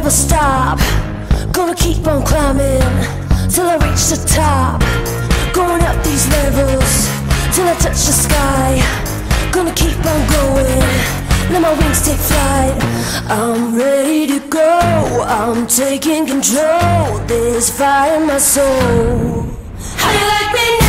never stop. Gonna keep on climbing till I reach the top. Going up these levels till I touch the sky. Gonna keep on going, let my wings take flight. I'm ready to go, I'm taking control. There's fire in my soul. How you like me now?